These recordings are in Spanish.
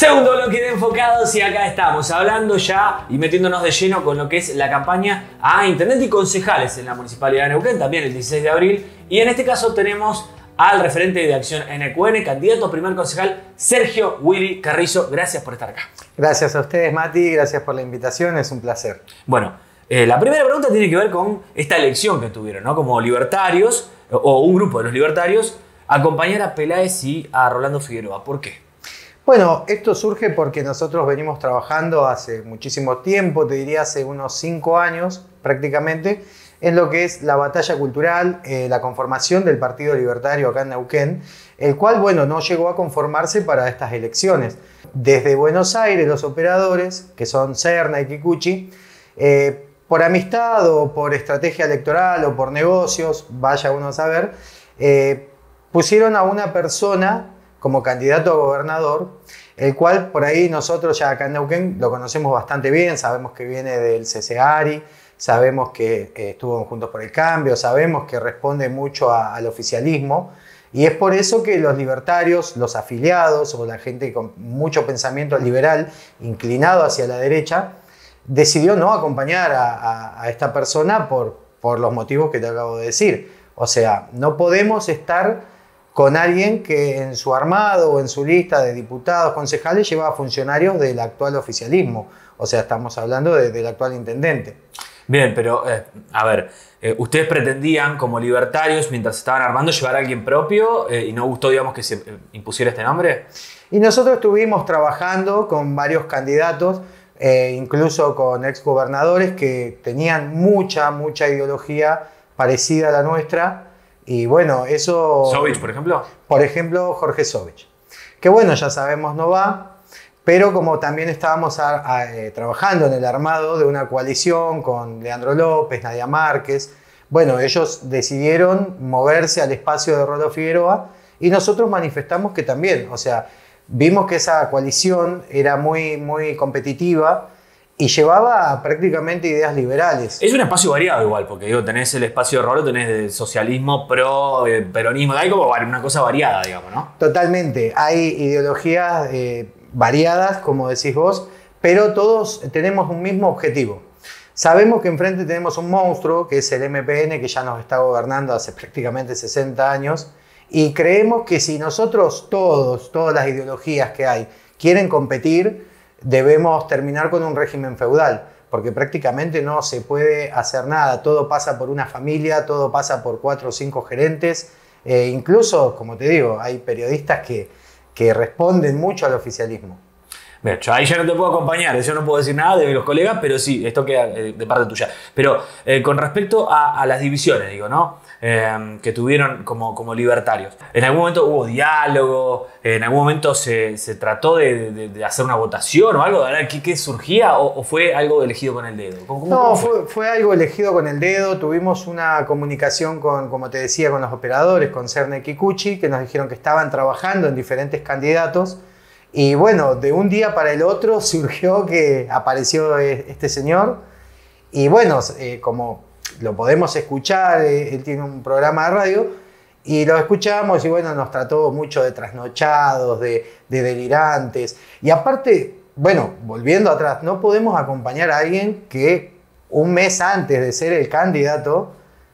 Segundo bloque de Enfocados y acá estamos hablando ya y metiéndonos de lleno con lo que es la campaña a intendente y concejales en la Municipalidad de Neuquén, también el 16 de abril. Y en este caso tenemos al referente de Acción NQN, candidato a primer concejal, Sergio Willy Carrizo. Gracias por estar acá. Gracias a ustedes, Mati, gracias por la invitación, es un placer. Bueno, la primera pregunta tiene que ver con esta elección que tuvieron, ¿no? Como libertarios, o un grupo de los libertarios, acompañar a Peláez y a Rolando Figueroa. ¿Por qué? Bueno, esto surge porque nosotros venimos trabajando hace muchísimo tiempo, te diría hace unos 5 años prácticamente, en lo que es la batalla cultural, la conformación del Partido Libertario acá en Neuquén, el cual, bueno, no llegó a conformarse para estas elecciones. Desde Buenos Aires, los operadores, que son Serna y Kikuchi, por amistad o por estrategia electoral o por negocios, vaya uno a saber, pusieron a una persona como candidato a gobernador, el cual por ahí nosotros ya acá en Neuquén lo conocemos bastante bien, sabemos que viene del CCARI, sabemos que estuvo en Juntos por el Cambio, sabemos que responde mucho al oficialismo, y es por eso que los libertarios, los afiliados o la gente con mucho pensamiento liberal inclinado hacia la derecha, decidió no acompañar a esta persona por los motivos que te acabo de decir. O sea, no podemos estar con alguien que en su armado o en su lista de diputados, concejales, lleva a funcionarios del actual oficialismo. O sea, estamos hablando del actual intendente. Bien, pero a ver, ustedes pretendían como libertarios, mientras estaban armando, llevar a alguien propio y no gustó, digamos, que se impusiera este nombre. Y nosotros estuvimos trabajando con varios candidatos, incluso con exgobernadores que tenían mucha ideología parecida a la nuestra. Y bueno, eso... ¿Sovich, por ejemplo? Por ejemplo, Jorge Sovich. Que bueno, ya sabemos no va, pero como también estábamos trabajando en el armado de una coalición con Leandro López, Nadia Márquez, bueno, ellos decidieron moverse al espacio de Rolando Figueroa y nosotros manifestamos que también, o sea, vimos que esa coalición era muy competitiva y llevaba prácticamente ideas liberales. Es un espacio variado igual, porque digo, tenés el espacio de Rolando, tenés de socialismo, pro, peronismo, hay como una cosa variada, digamos, ¿no? Totalmente, hay ideologías variadas, como decís vos, pero todos tenemos un mismo objetivo. Sabemos que enfrente tenemos un monstruo, que es el MPN, que ya nos está gobernando hace prácticamente 60 años, y creemos que si nosotros todas las ideologías que hay, quieren competir, debemos terminar con un régimen feudal, porque prácticamente no se puede hacer nada, todo pasa por una familia, todo pasa por 4 o 5 gerentes, incluso, como te digo, hay periodistas que responden mucho al oficialismo. Bien, yo ahí ya no te puedo acompañar, yo no puedo decir nada de los colegas, pero sí, esto queda de parte tuya. Pero con respecto a las divisiones, digo, ¿no? Que tuvieron como libertarios. ¿En algún momento hubo diálogo? ¿En algún momento se trató de hacer una votación o algo? ¿Qué surgía? ¿O fue algo elegido con el dedo? No, fue algo elegido con el dedo. Tuvimos una comunicación como te decía, con los operadores, con Serna y Kikuchi, que nos dijeron que estaban trabajando en diferentes candidatos. Y bueno, de un día para el otro surgió que apareció este señor. Y bueno, como lo podemos escuchar, él tiene un programa de radio, y lo escuchamos y bueno, nos trató mucho de trasnochados, de delirantes. Y aparte, bueno, volviendo atrás, no podemos acompañar a alguien que un mes antes de ser el candidato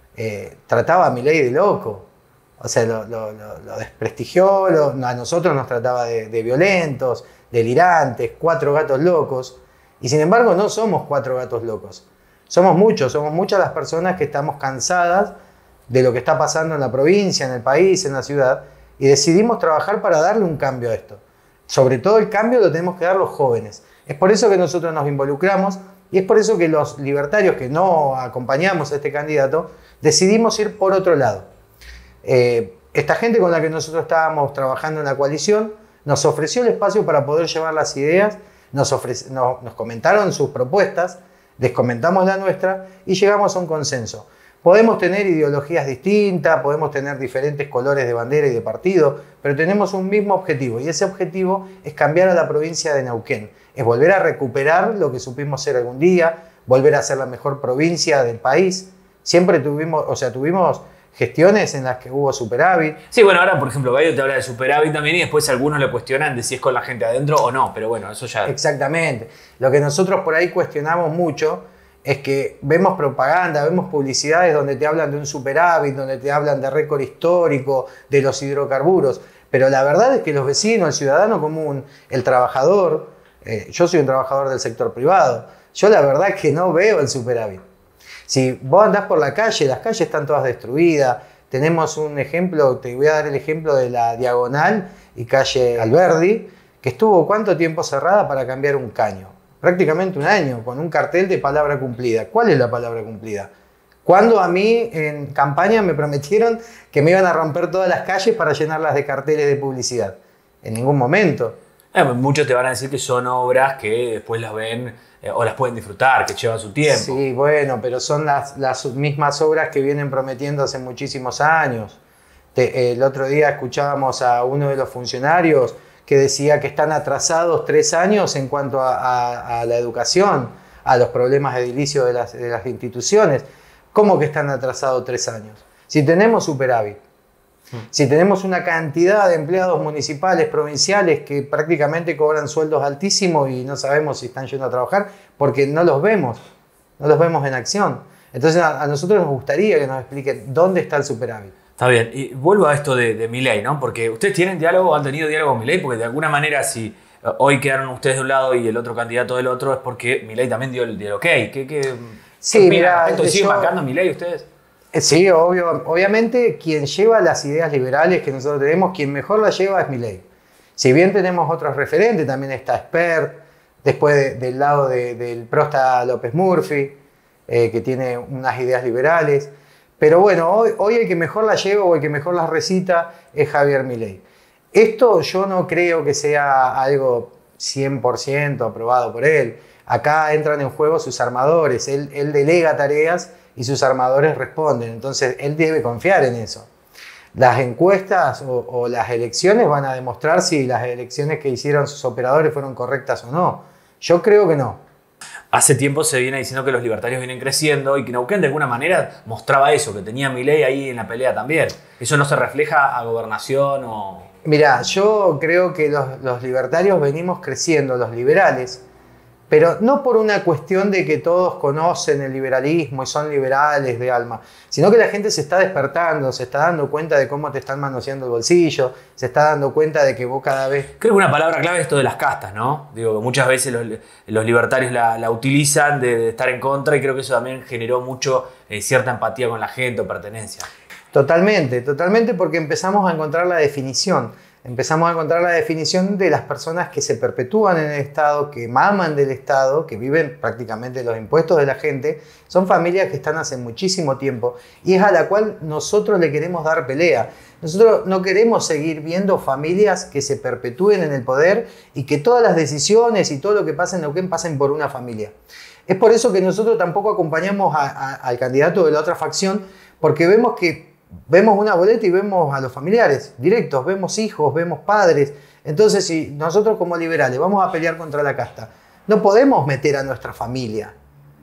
trataba a Milei de loco. O sea, lo desprestigió, a nosotros nos trataba de violentos, delirantes, 4 gatos locos. Y sin embargo no somos 4 gatos locos. Somos muchas las personas que estamos cansadas de lo que está pasando en la provincia, en el país, en la ciudad. Y decidimos trabajar para darle un cambio a esto. Sobre todo el cambio lo tenemos que dar los jóvenes. Es por eso que nosotros nos involucramos y es por eso que los libertarios que no acompañamos a este candidato decidimos ir por otro lado. Esta gente con la que nosotros estábamos trabajando en la coalición nos ofreció el espacio para poder llevar las ideas, nos comentaron sus propuestas, les comentamos la nuestra y llegamos a un consenso. Podemos tener ideologías distintas, podemos tener diferentes colores de bandera y de partido, pero tenemos un mismo objetivo y ese objetivo es cambiar a la provincia de Neuquén, es volver a recuperar lo que supimos ser algún día, volver a ser la mejor provincia del país. Siempre tuvimos gestiones en las que hubo superávit. Sí, bueno, ahora por ejemplo Gaio te habla de superávit también y después algunos le cuestionan de si es con la gente adentro o no, pero bueno, eso ya... Exactamente. Lo que nosotros por ahí cuestionamos mucho es que vemos propaganda, vemos publicidades donde te hablan de un superávit, donde te hablan de récord histórico, de los hidrocarburos, pero la verdad es que los vecinos, el ciudadano común, el trabajador, yo soy un trabajador del sector privado, yo la verdad es que no veo el superávit. Si vos andás por la calle, las calles están todas destruidas. Tenemos un ejemplo, te voy a dar el ejemplo de la Diagonal y calle Alberdi, que estuvo ¿cuánto tiempo cerrada para cambiar un caño? Prácticamente un año, con un cartel de palabra cumplida. ¿Cuál es la palabra cumplida? Cuando a mí en campaña me prometieron que me iban a romper todas las calles para llenarlas de carteles de publicidad. En ningún momento. Muchos te van a decir que son obras que después las ven o las pueden disfrutar, que llevan su tiempo. Sí, bueno, pero son las mismas obras que vienen prometiendo hace muchísimos años. El otro día escuchábamos a uno de los funcionarios que decía que están atrasados 3 años en cuanto a la educación, a los problemas edilicios de las instituciones. ¿Cómo que están atrasados 3 años? Si tenemos superávit, si tenemos una cantidad de empleados municipales, provinciales que prácticamente cobran sueldos altísimos y no sabemos si están yendo a trabajar porque no los vemos en acción. Entonces a nosotros nos gustaría que nos expliquen dónde está el superávit. Está bien, y vuelvo a esto de Milei, ¿no? Porque ustedes tienen diálogo, han tenido diálogo con Milei, porque de alguna manera si hoy quedaron ustedes de un lado y el otro candidato del otro es porque Milei también dio el ok. Sí, mira, ¿siguen marcando a Milei ustedes? Sí, obviamente quien lleva las ideas liberales que nosotros tenemos, quien mejor las lleva es Milei. Si bien tenemos otros referentes, también está Spert, después del lado del pro está López Murphy, que tiene unas ideas liberales. Pero bueno, hoy el que mejor las lleva o el que mejor las recita es Javier Milei. Esto yo no creo que sea algo 100% aprobado por él. Acá entran en juego sus armadores, él delega tareas y sus armadores responden. Entonces, él debe confiar en eso. Las encuestas o las elecciones van a demostrar si las elecciones que hicieron sus operadores fueron correctas o no. Yo creo que no. Hace tiempo se viene diciendo que los libertarios vienen creciendo y que Neuquén de alguna manera mostraba eso, que tenía Milei ahí en la pelea también. ¿Eso no se refleja a gobernación o...? Mirá, yo creo que los libertarios venimos creciendo, los liberales, pero no por una cuestión de que todos conocen el liberalismo y son liberales de alma, sino que la gente se está despertando, se está dando cuenta de cómo te están manoseando el bolsillo, se está dando cuenta de que vos cada vez... Creo que una palabra clave es esto de las castas, ¿no? Digo, que muchas veces los libertarios la utilizan de estar en contra y creo que eso también generó mucho cierta empatía con la gente o pertenencia. Totalmente, totalmente, porque empezamos a encontrar la definición. Empezamos a encontrar la definición de las personas que se perpetúan en el Estado, que maman del Estado, que viven prácticamente de los impuestos de la gente. Son familias que están hace muchísimo tiempo y es a la cual nosotros le queremos dar pelea. Nosotros no queremos seguir viendo familias que se perpetúen en el poder y que todas las decisiones y todo lo que pasa en Neuquén pasen por una familia. Es por eso que nosotros tampoco acompañamos al candidato de la otra facción, porque vemos una boleta y vemos a los familiares directos, vemos hijos, vemos padres. Entonces, si nosotros como liberales vamos a pelear contra la casta, no podemos meter a nuestra familia.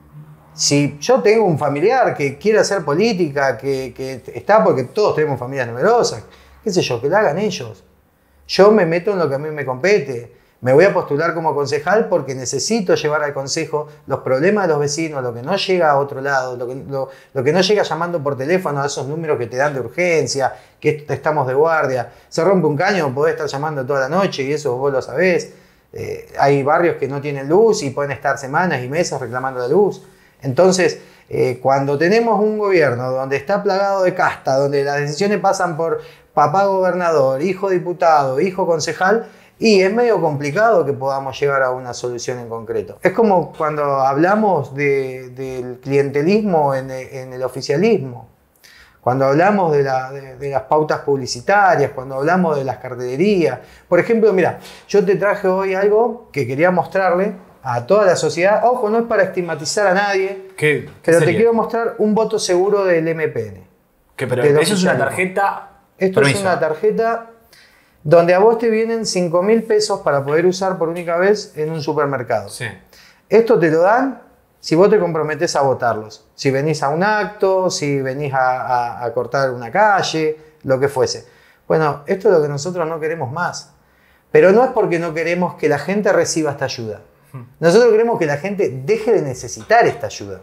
Si yo tengo un familiar que quiere hacer política, que está porque todos tenemos familias numerosas, qué sé yo, que la hagan ellos. Yo me meto en lo que a mí me compete. Me voy a postular como concejal porque necesito llevar al consejo los problemas de los vecinos, lo que no llega a otro lado, lo que no llega llamando por teléfono a esos números que te dan de urgencia, que estamos de guardia. Se rompe un caño, podés estar llamando toda la noche y eso vos lo sabés. Hay barrios que no tienen luz y pueden estar semanas y meses reclamando la luz. Entonces, cuando tenemos un gobierno donde está plagado de casta, donde las decisiones pasan por papá gobernador, hijo diputado, hijo concejal, y es medio complicado que podamos llegar a una solución en concreto. Es como cuando hablamos del clientelismo en el oficialismo, cuando hablamos de las pautas publicitarias, cuando hablamos de las cartelerías. Por ejemplo, mira, yo te traje hoy algo que quería mostrarle a toda la sociedad. Ojo, no es para estigmatizar a nadie, pero te quiero mostrar un voto seguro del MPN. Pero eso es una tarjeta. Esto es una tarjeta donde a vos te vienen 5.000 pesos para poder usar por única vez en un supermercado. Sí. Esto te lo dan si vos te comprometés a votarlos. Si venís a un acto, si venís a cortar una calle, lo que fuese. Bueno, esto es lo que nosotros no queremos más. Pero no es porque no queremos que la gente reciba esta ayuda. Nosotros queremos que la gente deje de necesitar esta ayuda.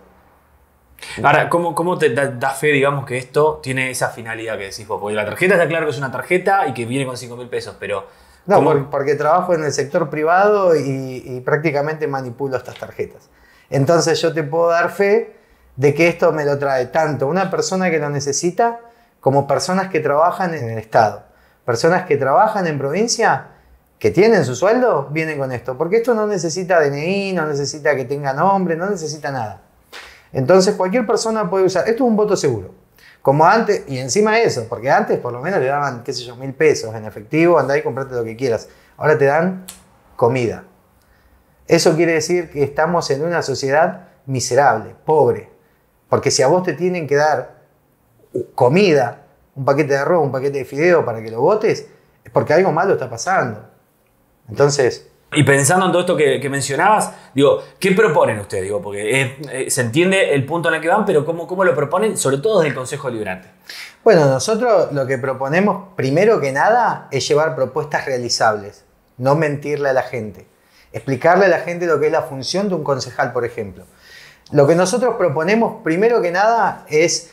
Ahora, ¿cómo te da fe, digamos, que esto tiene esa finalidad que decís vos? Porque la tarjeta está claro que es una tarjeta y que viene con 5.000 pesos, pero... No, porque trabajo en el sector privado y prácticamente manipulo estas tarjetas. Entonces yo te puedo dar fe de que esto me lo trae tanto una persona que lo necesita como personas que trabajan en el Estado. Personas que trabajan en provincia, que tienen su sueldo, vienen con esto. Porque esto no necesita DNI, no necesita que tenga nombre, no necesita nada. Entonces cualquier persona puede usar. Esto es un voto seguro. Como antes, y encima eso, porque antes por lo menos le daban, qué sé yo, 1.000 pesos en efectivo, andá y comprate lo que quieras. Ahora te dan comida. Eso quiere decir que estamos en una sociedad miserable, pobre. Porque si a vos te tienen que dar comida, un paquete de arroz, un paquete de fideo para que lo votes, es porque algo malo está pasando. Entonces... Y pensando en todo esto que mencionabas, digo, ¿qué proponen ustedes? Digo, porque se entiende el punto en el que van, pero ¿cómo lo proponen? Sobre todo desde el Consejo Deliberante. Bueno, nosotros lo que proponemos, primero que nada, es llevar propuestas realizables. No mentirle a la gente. Explicarle a la gente lo que es la función de un concejal, por ejemplo. Lo que nosotros proponemos, primero que nada, es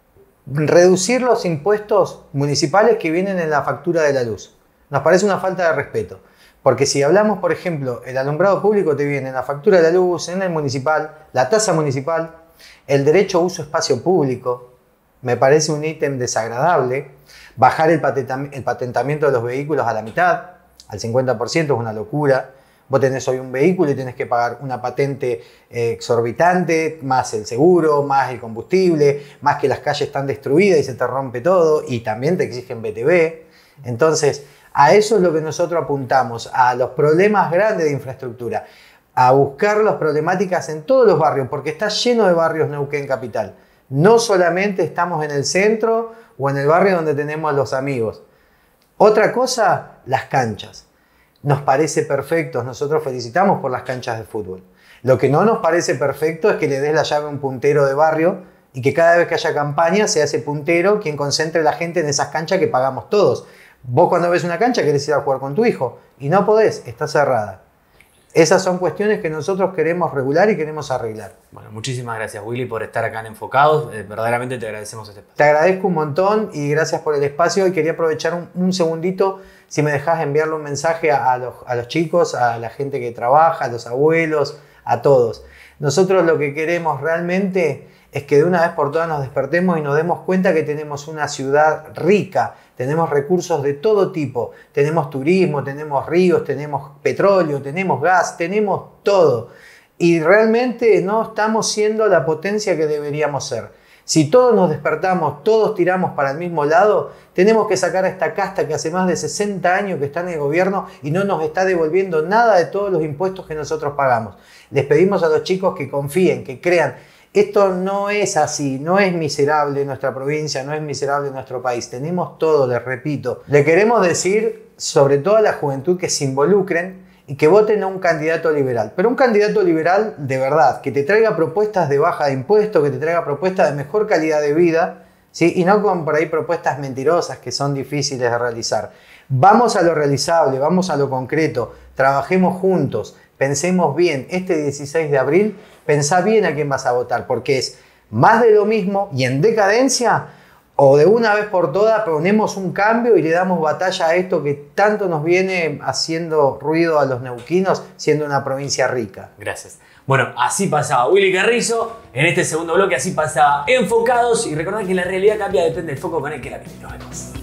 reducir los impuestos municipales que vienen en la factura de la luz. Nos parece una falta de respeto. Porque si hablamos, por ejemplo, el alumbrado público te viene en la factura de la luz, en el municipal, la tasa municipal, el derecho a uso espacio público, me parece un ítem desagradable. Bajar el patentamiento de los vehículos a la mitad, al 50%, es una locura. Vos tenés hoy un vehículo y tenés que pagar una patente exorbitante, más el seguro, más el combustible, más que las calles están destruidas y se te rompe todo, y también te exigen BTV. Entonces, a eso es lo que nosotros apuntamos, a los problemas grandes de infraestructura, a buscar las problemáticas en todos los barrios, porque está lleno de barrios Neuquén Capital. No solamente estamos en el centro o en el barrio donde tenemos los amigos. Otra cosa, las canchas. Nos parece perfecto, nosotros felicitamos por las canchas de fútbol. Lo que no nos parece perfecto es que le des la llave a un puntero de barrio y que cada vez que haya campaña sea ese puntero quien concentre la gente en esas canchas que pagamos todos. Vos cuando ves una cancha querés ir a jugar con tu hijo y no podés, está cerrada. Esas son cuestiones que nosotros queremos regular y queremos arreglar. Bueno, muchísimas gracias, Willy, por estar acá en Enfocados. Verdaderamente te agradecemos este espacio. Te agradezco un montón y gracias por el espacio. Y quería aprovechar un segundito, si me dejás enviarle un mensaje a los chicos, a la gente que trabaja, a los abuelos, a todos. Nosotros lo que queremos realmente es que de una vez por todas nos despertemos y nos demos cuenta que tenemos una ciudad rica, tenemos recursos de todo tipo, tenemos turismo, tenemos ríos, tenemos petróleo, tenemos gas, tenemos todo. Y realmente no estamos siendo la potencia que deberíamos ser. Si todos nos despertamos, todos tiramos para el mismo lado, tenemos que sacar a esta casta que hace más de 60 años que está en el gobierno y no nos está devolviendo nada de todos los impuestos que nosotros pagamos. Les pedimos a los chicos que confíen, que crean. Esto no es así, no es miserable nuestra provincia, no es miserable nuestro país. Tenemos todo, les repito. Le queremos decir, sobre todo a la juventud, que se involucren y que voten a un candidato liberal. Pero un candidato liberal de verdad, que te traiga propuestas de baja de impuestos, que te traiga propuestas de mejor calidad de vida, ¿sí? Y no con por ahí propuestas mentirosas que son difíciles de realizar. Vamos a lo realizable, vamos a lo concreto, trabajemos juntos. Pensemos bien, este 16 de abril, pensá bien a quién vas a votar, porque es más de lo mismo y en decadencia, o de una vez por todas ponemos un cambio y le damos batalla a esto que tanto nos viene haciendo ruido a los neuquinos, siendo una provincia rica. Gracias. Bueno, así pasaba Willy Carrizo, en este segundo bloque así pasaba Enfocados, y recordad que la realidad cambia, depende del foco con el que la mires. Nos vemos.